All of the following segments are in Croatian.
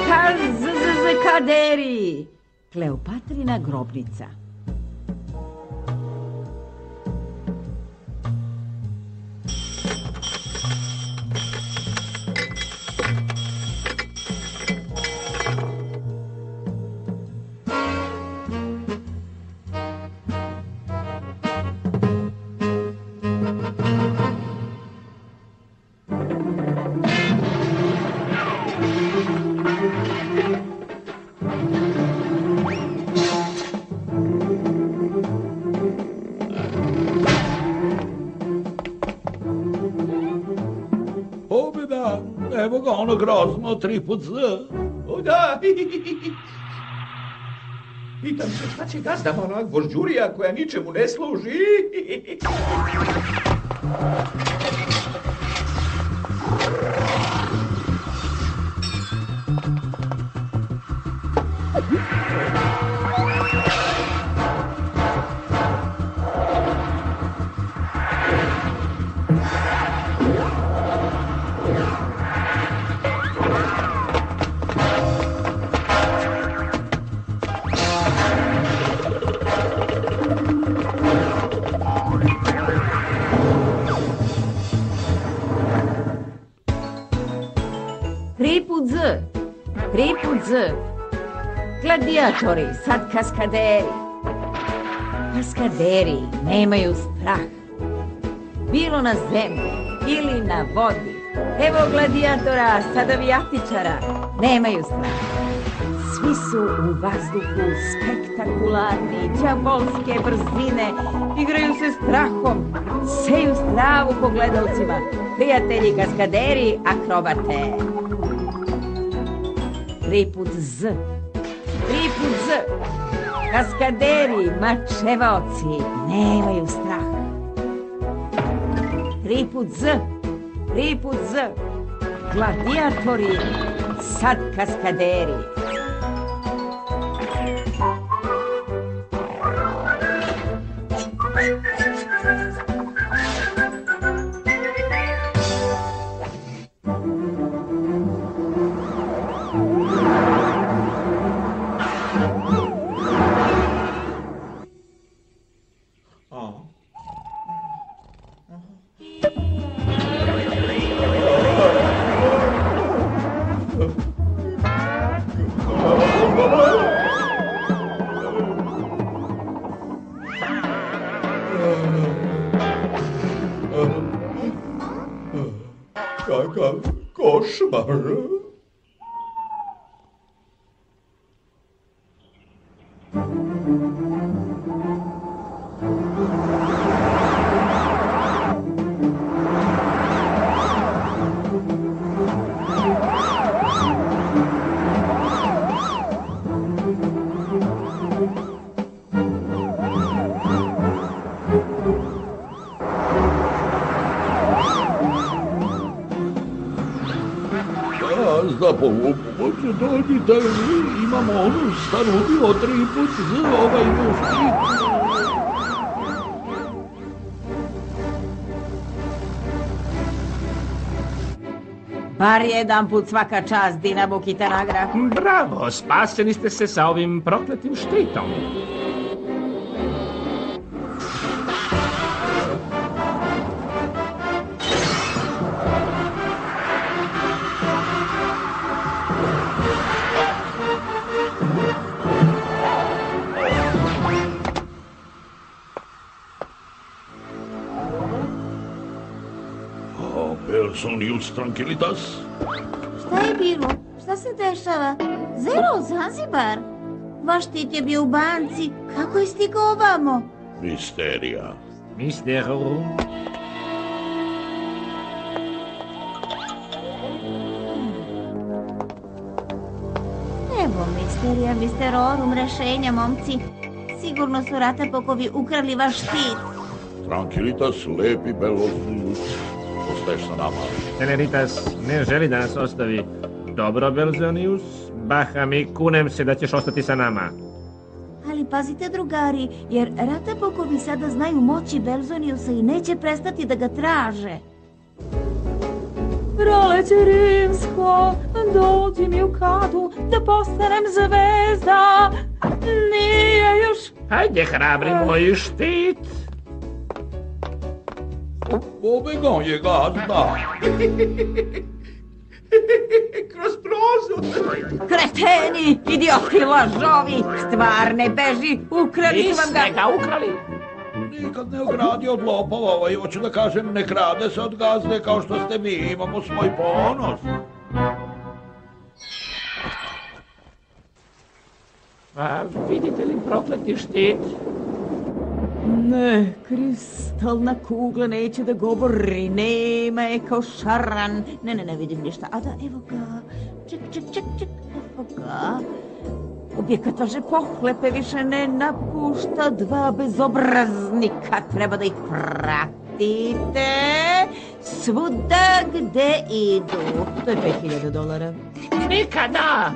Kaskaderi, Kleopatrina grobnica. Evo ga ono grozno, 3 put Z. O da, pitam se šta će gazda ona gvožđurija koja ničemu ne služi. Tri put Z. Gladijatori, sad kaskaderi. Kaskaderi nemaju strah. Bilo na zemlji ili na vodi. Evo gladijatora, sad avijatičara, nemaju strah. Svi su u vazduhu spektakularni, đavolske brzine, igraju se strahom, seju stravu po gledalcima. Prijatelji kaskaderi, akrobate. 3 put Z. 3 put Z. Kaskaderi, mačevaoci, nemaju strah. 3 put Z. 3 put Z. Gladijatori, sad kaskaderi. Kakav košmar. Za pomoć dođite, imamo onu starudiju 3 put Z, ovaj muški. Bar jedan put svaka čast, Dinamo Kitanagra. Bravo, spaseni ste se sa ovim prokletim štritom. Belsonius Tranquilitas. Šta je bilo? Šta se dešava? Zero, Zanzibar. Vaš štit je bio u banci. Kako je stigao ovamo? Misterija. Misteru. Evo misterija, misterorum, rešenja, momci. Sigurno su ratapokovi ukrali vaš štit. Tranquilitas, lepi Belsonius. Ostaješ sa nama. Teneritas ne želi da nas ostavi. Dobro, Belzonius. Baha mi, kunem se da ćeš ostati sa nama. Ali pazite, drugari, jer ratapokovi sada znaju moći Belzoniusa i neće prestati da ga traže. Proleće rimsko, dođi mi u kadu, postanem zvezda. Nije još. Hajde, hrabri moj štit. Pobegao je gazda. Kroz prozor. Kreteni, idioti, lažovi, stvar ne beži, ukrali su vam ga. Niste ga ukrali. Nikad ne ogradi od lopova, hoću da kažem, ne krade se od gazde kao što ste vi, imamo svoj ponos. A vidite li prokleti štit? Ne, kristalna kugla neće da govori, nema je kao šaran. Ne vidim ništa. A da, evo ga. Ček, evo ga. Objekat vaše pohlepe više ne napušta, dva bezobraznika, treba da ih pratite svuda gde idu. To je $5.000. Nikada!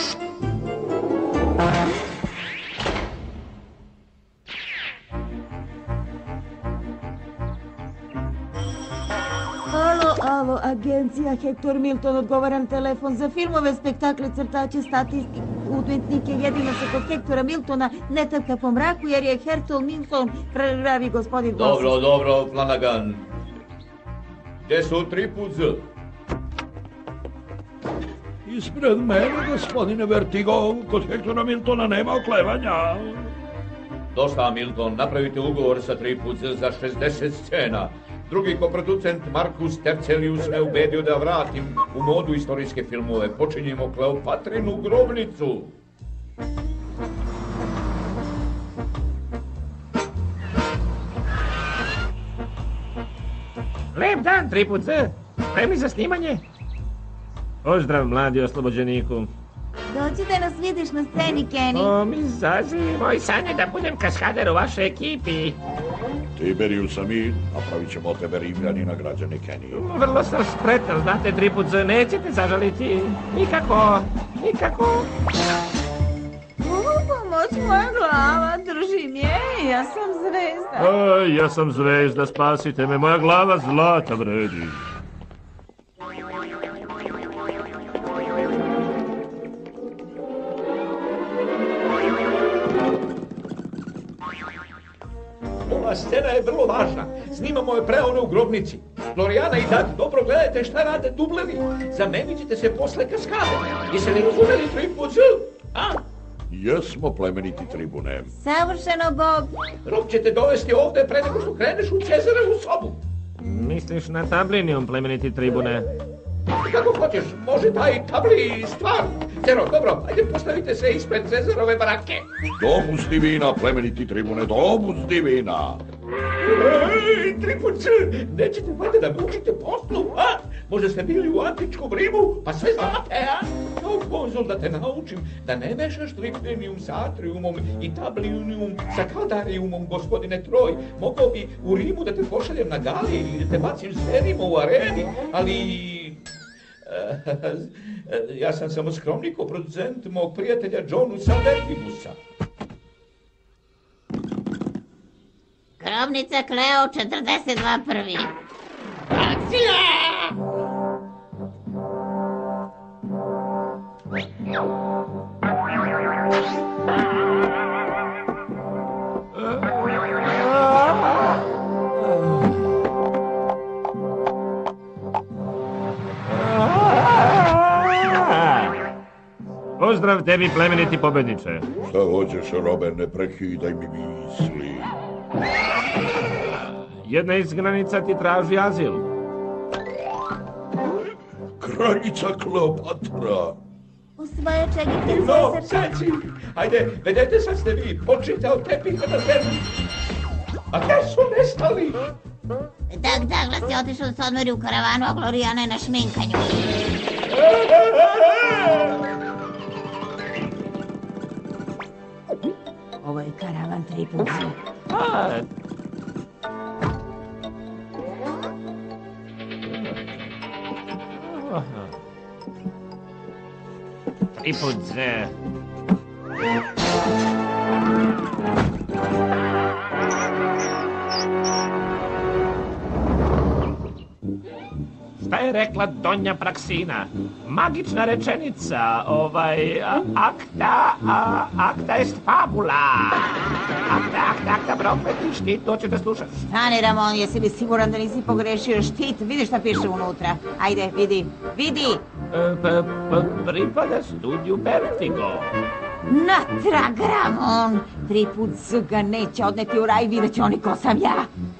Alo, agencija Hector Milton, odgovara na telefon za filmove, spektakle, crtače, statistike, udmetnike. Jedino se kod Hectora Miltona ne tapka po mraku, jer je Hector Milton pravi gospodin Goss. Dobro, Flanagan. Gdje su 3x? Ispred mene, gospodine Vertigo, kod Hectora Miltona nema oklevanja. Dosta, Milton, napravite ugovor sa 3x za 60 scena. Drugi koproducent Markus Tercelius me ubedio da vratim u modu istorijske filmove. Počinjemo Kleopatrinu grobnicu. Lep dan, 3x. Spremni za snimanje? Pozdrav, mladi oslobođeniku. Dođi da nas vidiš na sceni, Kenny. O, mi zazi, moj san je da budem kaskader u vašoj ekipi. Tiberius, a mi napravit ćemo od tebe Rimljanina, građani Kenny. Vrlo sam spretan, znate, 3x, nećete zažaliti. Nikako. Pomoć, moja glava, držim je, ja sam zvezda. Ja sam zvezda, spasite me, moja glava zlata vredi. Ova scena je vrlo važna. Snimamo je pre one u grobnici. Floriana i Dag, dobro gledajte šta rade dublevi. Zamenit ćete se posle kaskade. Jeste li razumeli 3x? A? Jesmo, plemeniti tribune. Savršeno, Bog. Rob ćete dovesti ovde pre nego što kreneš u Cezarevu sobu. Misliš na tablinijum, plemeniti tribune? Kako hoćeš, može taj tabli stvar. Cero, dobro, ajde postavite se ispred Cezarove barake. Domus divina, plemeniti tribune, domus divina. Ej, 3x, nećete valjda da me učite poslu, a? Možda ste bili u antičkom Rimu, pa sve znate, a? Kao konzul da te naučim da ne mešaš triplenijum sa atriumom i tablinijum sa kaldarijumom, gospodine Troj. Mogao bi u Rimu da te pošaljem na gali ili da te bacim zverima u areni, ali... ja sam samo skromni koproducent mog prijatelja Jonusa Vertimusa. Grobnica Kleo 42 prvi. Akcija! Pozdrav tebi, plemeniti pobedniče. Šta hoćeš, Robe, ne prekidaj mi misli. Jedna izgnanica ti traži azil. Kraljica Kleopatra. Usvajača Egipte No, Cezar. seci! Ajde, vedete sad ste vi, počnite od tepiha na zemlji. A gdje su nestali? Douglas je otišao da se odmori u karavanu, a Glorijana je na šminkanju. Ovo je karavan 3x. A, 3x. Šta je rekla Donja Praksina? Magična rečenica, acta est fabula. Acta, prokleti štit, to ćete slušati. Stani, Ramon, jesi li siguran da nisi pogrešio štit? Vidi šta piše unutra. Ajde, vidi. Pripada studiju Vertigo. Natrag, Ramon! 3 put ga neće odneti u raj, vidjet će oni ko sam ja.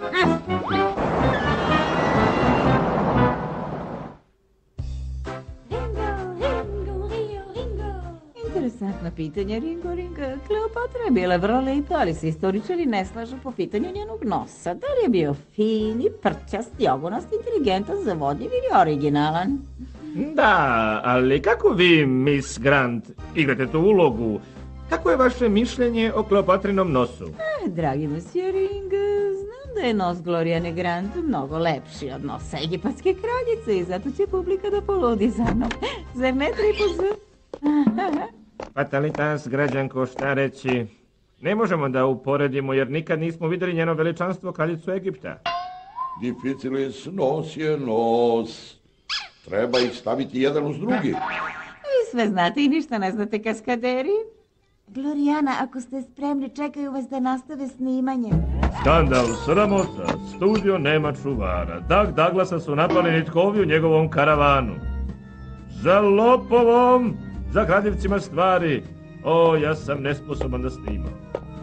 Interesantno pitanje, Ringo. Kleopatra je bila vrlo lepa, ali se istoričari ne slažu po pitanju njenog nosa. Da li je bio fini, prčast, jogunast, inteligentan, zavodljiv ili originalan? Da, ali kako vi, Miss Grant, igrate tu ulogu? Kako je vaše mišljenje o Kleopatrinom nosu? Dragi monsieur Ring, znam da je nos Glorijane Grant mnogo lepši od nosa egipatske kraljice i zato će publika da poludi za mnom. Zar ne, Tripuz? Fatalitas, građanko, šta reći? Ne možemo da uporedimo jer nikad nismo vidjeli njeno veličanstvo kraljicu Egipta. Difficilis nos je nos. Treba ih staviti jedan uz drugi. Vi sve znate i ništa ne znate, kaskaderi. Glorijana, ako ste spremni, čekaju vas da nastave snimanje. Skandal, sramota, studio nema čuvara. Douglasa su napali nitkovi u njegovom karavanu. Za lopovom, za kradljivcima stvari. O, ja sam nesposoban da snimam.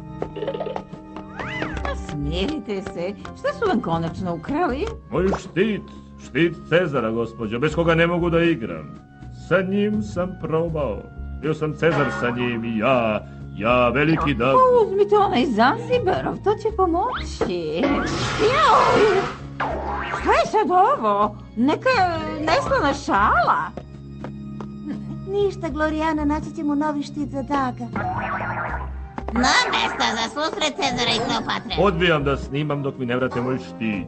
Smirite se, šta su vam konačno ukrali? Moj štit Cezara, gospođo, bez koga ne mogu da igram. Sa njim sam probao. Bio sam Cezar sa njim i ja veliki Doug. Uzmite onaj Zanzibarov, to će pomoći. Jao! Šta je sad ovo? Neka neslana šala? Ništa, Glorijana, naći ćemo novi štit za Daga. Na mesta za susret Cezara i Kleopatre. Odbijam da snimam dok mi ne vrate moj štit.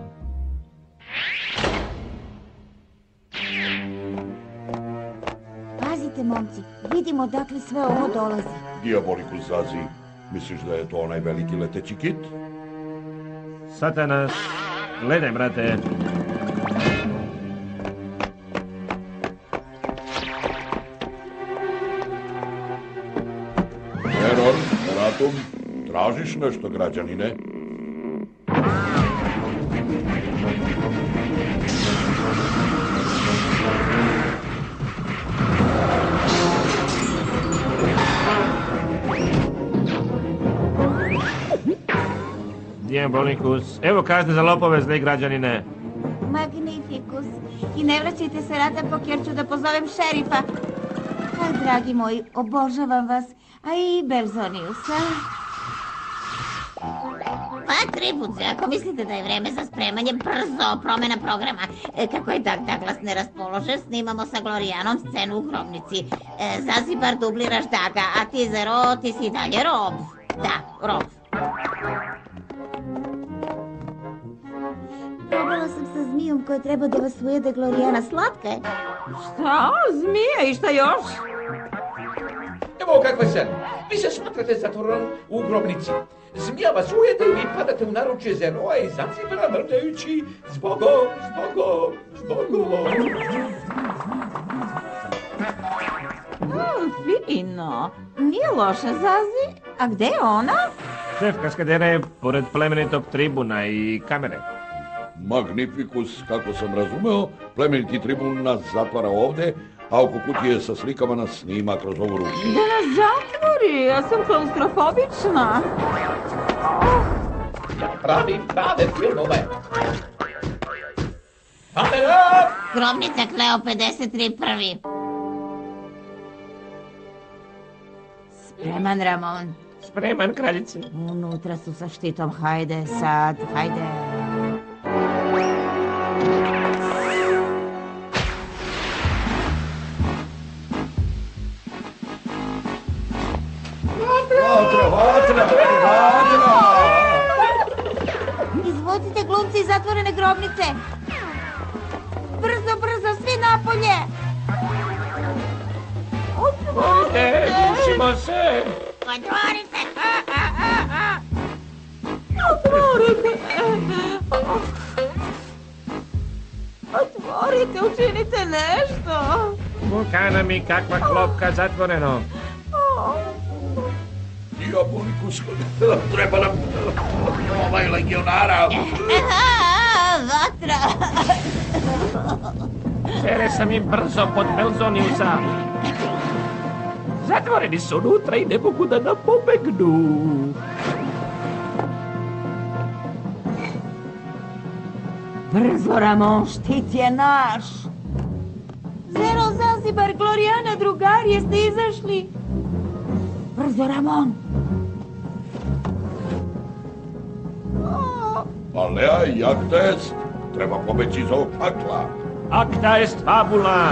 Pazite, momci, vidimo odakle sve ovo dolazi. Diabolikus Zazi, misliš da je to onaj veliki leteći kit? Satanas, gledaj, brate. Error, Eratum, tražiš nešto, građanine? Diabolikus, evo kazne za lopove, zli građanine. Magnificus. I ne vraćajte se Ratapok jer ću da pozovem šerifa. Aj, dragi moji, obožavam vas. A i Belzoniusa. Pa, Tripuce, ako mislite da je vreme za spremanje, brzo promjena programa. Kako je Douglas neraspoložen, snimamo sa Glorijanom scenu u grobnici. Zanzibar dubliraš Daga, a ti Zero, ti si dalje Rob. Da, Rob. Probala sam sa zmijom koja treba da vas ujede, Glorijana. Slatka je. Šta? Zmija i šta još? Evo kakva sen. Vi se smatrate zatvoren u grobnici. Zmija vas ujede i vi padate u naručje Zeroa i Zanzibara vrtajući zbogom. Fino. Nije loša, Zazi. A gde je ona? Šef kaskadera je pored plemenitog tribuna i kamere. Magnificus, kako sam razumeo, plemeniti tribun nas zatvara ovde, a oko kutije sa slikama nas snima kroz ovu ruku. Da nas zatvori, ja sam klaustrofobična. Pravim prave filmove. Kamera! Grobnica Kleo 53 prvi. Spreman, Ramon. Spreman, kraljice. Unutra su sa štitom, hajde sad, hajde. Vatra! Izvodite glumci iz zatvorene grobnice. Brzo, svi napolje. Ovdje, dušimo se. Otvorite! Otvorite! otvorite, učinite nešto. Vulkana mi kakva klopka zatvoreno. Diabolikus, treba nam ovaj legionara. Vatra! Sere sam im brzo pod Belzoniusa. Zatvoreni su unutra i ne mogu da nam pobegnu. Brzo, Ramon, štit je naš. Zero, Zanzibar, Glorijana, drugari, jeste izašli? Brzo, Ramon. Alea, jagda jest. Treba pobeći iz ovog pakla. Acta est fabula.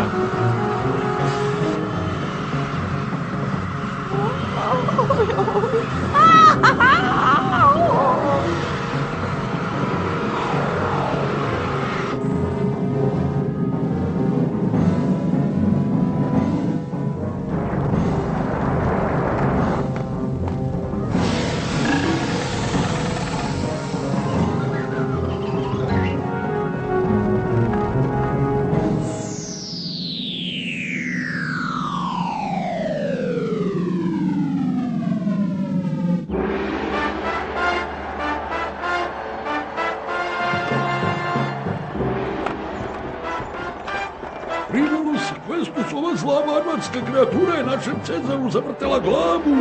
Primulus Questus, ova zla varvarska kreatura je našem Cezaru zavrtela glavu.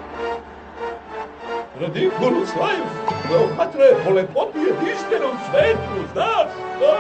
Radikulus Lajus, Kleopatra je po lepoti jedinstvenom svetu, znaš?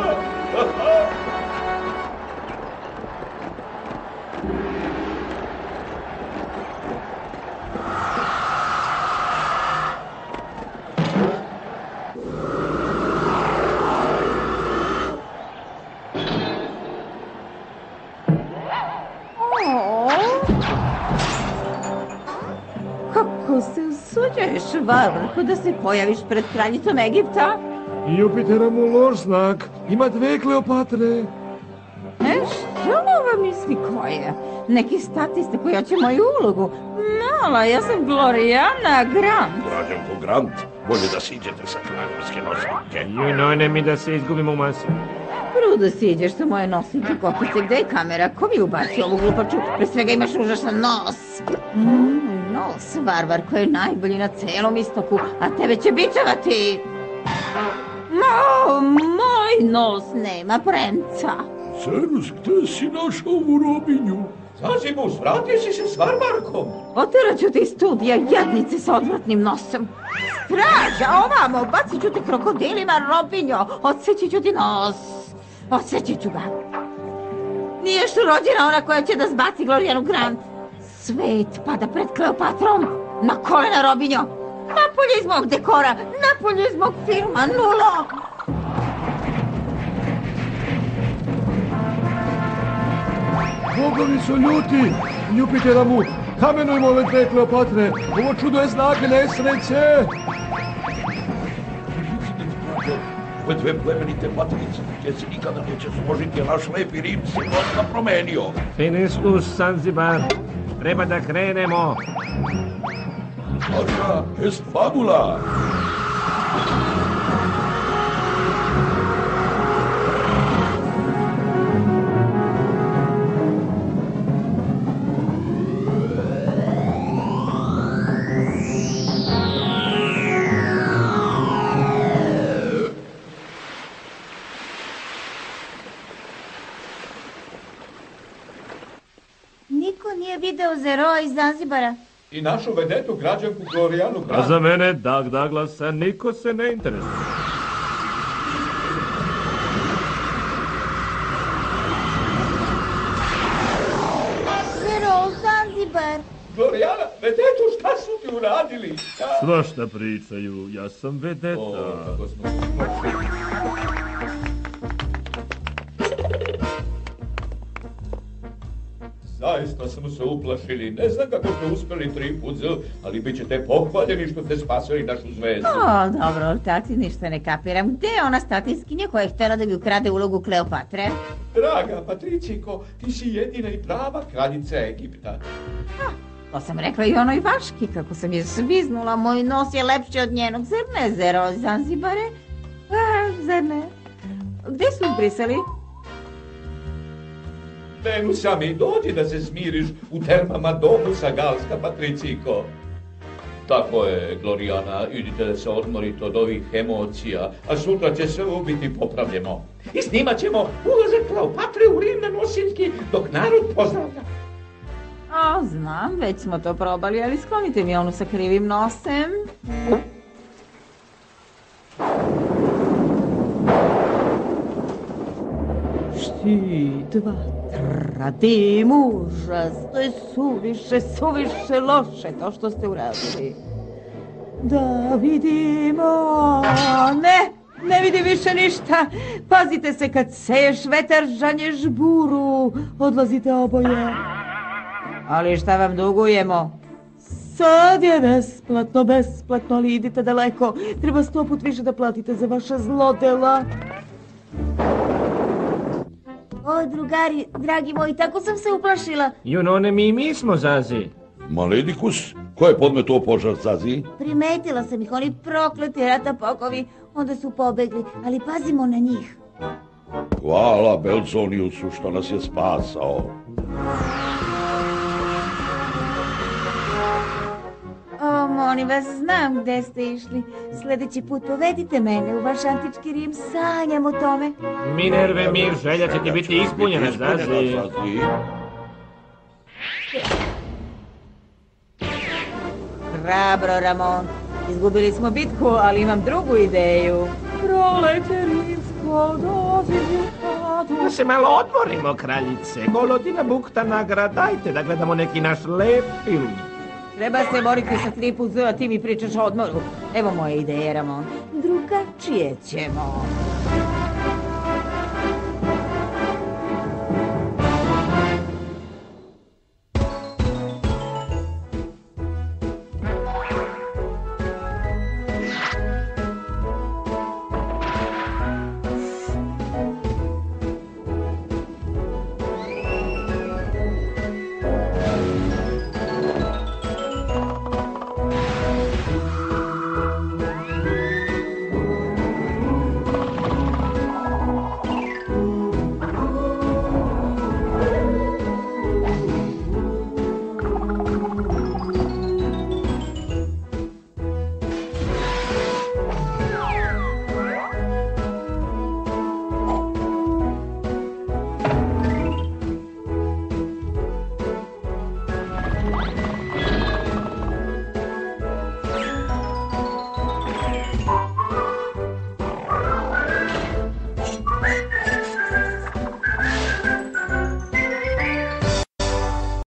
Kako se usuđuješ, varvarko, da se pojaviš pred kraljicom Egipta? Jupitera mu loš znak. Ima dve Kleopatre. Što ova misli koja? Neki statista koji hoće moju ulogu. Mala, ja sam Glorijana Grant. Građanko Grant, bolje da siđete sa kraljevske nošnike. Juno, ne mi da se izgubimo u masi. Prvo da siđeš sa moje nosinke kokice, gde je kamera? Ko mi ubaci ovu glupaču? Pre svega imaš užasan nos. Nos, varvarko, je najbolji na celom istoku, a tebe će bičevati. Moj nos nema premca. Cerus, gde si našao ovu robinju? Zazibus, vratio si se s Varvarkom. Oteraću ti iz studija, jadnice sa odvratnim nosom. Straža, ovamo, bacit ću te krokodilima, robinjo, odseći ću ti nos. Odseći ću ga. Nije još rođena ona koja će da zbaci Glorijanu Grant. Svet pada pred Kleopatrom. Na kolena, robinjo. Napolje iz mog dekora, napolje iz mog filma, nulo. Bogovi su ljuti. Jupitera mu. Kamenujmo ove dve Kleopatre. Ovo čudo je znak nesreće. Ove dve plemenite patrice, gdje se nikada neće složiti, a naš lepi Rim se dosta promenio. Finiscus Zanzibar. Treba da krenemo. Acta est fabula. Niko nije video Zeroa iz Zanzibara. I našu vedetu građanku Glorijanu A Grant. za mene, Dag Douglasa, niko se ne interesuje. Zero, Zanzibar. Glorijana, vedetu, šta su ti uradili? Svašta pričaju, ja sam vedeta. Kako smo... Zaista smo se uplašili. Ne znam kako ste uspjeli 3 put, ali bit ćete pohvaljeni što ste spasili našu zvezdu. Dobro, tati, ništa ne kapiram. Gde je ona statinskinja koja je htjela da bi ukrade ulogu Kleopatre? Draga Patricijko, ti si jedina i prava kraljica Egipta. To sam rekla i onoj Vaški, kako sam je sviznula. Moj nos je lepši od njenog, zar ne, Zero, Zanzibare? Zar ne? Gde su brisali? Venusa mi, dođi da se smiriš u termama Domusa Galska, Patriciko. Tako je, Glorijana, idite da se odmorite od ovih emocija, a sutra će sve biti popravljeno. I snimat ćemo ulazak Kleopatre u Rim na nosiljki, dok narod pozdravlja. A, znam, već smo to probali, ali sklonite mi onu sa krivim nosem. Štit, vatra, dim, užas, to je suviše loše to što ste uradili. Da vidimo, ne vidim više ništa. Pazite se kad seješ vetar, žanješ buru, odlazite oboje. Ali šta vam dugujemo? Sad je besplatno, ali idite daleko. Treba 100 put više da platite za vaša zlodela. O, drugari, dragi moji, tako sam se uplašila. Junone, mi smo, Zazi. Maledikus, ko je podmetao požar, Zazi? Primetila sam ih, oni prokleti ratapokovi, onda su pobegli, ali pazimo na njih. Hvala Belzoniusu što nas je spasao. O, molim vas, znam gde ste išli. Sljedeći put povedite mene u vaš antički Rim, sanjam o tome. Minerve, mir, želja će ti biti ispunjena, Zazi. Hrabro, Ramon. Izgubili smo bitku, ali imam drugu ideju. Proleće rimsko dođi. Da se malo odmorimo, kraljice. Golodina bukta nagrada, dajte da gledamo neki naš lep film. Treba se boriti sa 3 put Z, a ti mi pričaš o odmoru. Evo moje ideje, Ramon. Drugačije ćemo.